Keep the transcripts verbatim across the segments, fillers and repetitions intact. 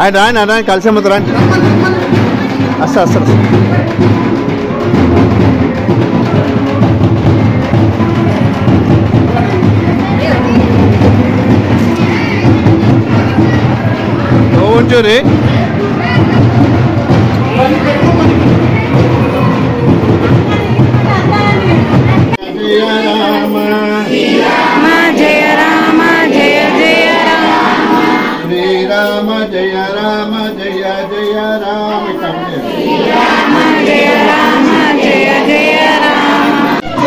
రాండి రాండి రాండి కలిసి అమ్ముతారు రండి వస్తా వస్తారు చూరి జయ రామ జయ రామ జయ జయ రామ శ్రీరామ జయ రామ జయ జయ రామ శ్రీరామ జయ రామ జయ జయ రామ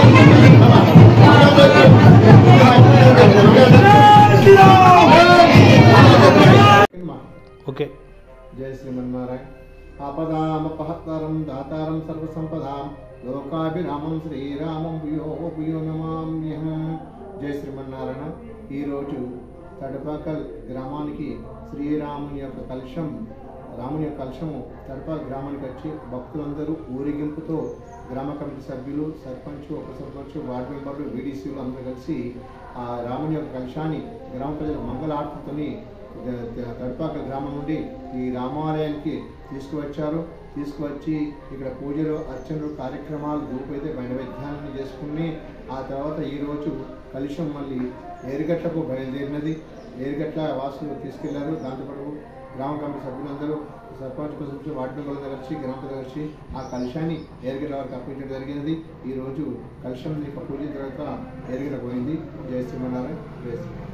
ఓకే జయ శ్రీమన్నారాయణ ఆపదామపహర్తారం దాతారం సర్వసంపదాం లోకాభిరామం శ్రీరామం భూయో భూయో నమామ్యహం. జయ శ్రీమన్నారాయణ. ఈరోజు తడపాకల్ గ్రామానికి శ్రీరాముని యొక్క కలశం రాముని యొక్క కలశము తడపాకల్ గ్రామానికి వచ్చి భక్తులందరూ ఊరేగింపుతో గ్రామ కమిటీ సభ్యులు సర్పంచ్ ఉప సర్పంచ్ వార్డు మెంబర్లు వీడీసీలు అందరూ కలిసి ఆ రాముని యొక్క కలశాన్ని గ్రామ ప్రజల మంగళార్తితోని తడపాకల్ గ్రామం నుండి ఈ రామాలయానికి తీసుకువచ్చారు. తీసుకువచ్చి ఇక్కడ పూజలు అర్చనలు కార్యక్రమాలు ధూపైతే నైవేద్యాలను చేసుకుని ఆ తర్వాత ఈరోజు కలుషం మళ్ళీ ఏరుగట్లకు బయలుదేరినది. ఏరుగట్ల వాసులు తీసుకెళ్లారు. దాంతోపాటు గ్రామ కమిటీ సభ్యులందరూ సర్పంచ్ సభ్యులు వార్డు మెంబర్లతో కలిసి గ్రామ కలిసి ఆ కలుషాన్ని ఏరుగట్ల వారికి అర్పించడం జరిగినది. ఈరోజు కలుషం యొక్క పూజ తర్వాత ఏరుగట్ల పోయింది. జయ శ్రీమన్నారాయణ. జయ శ్రీ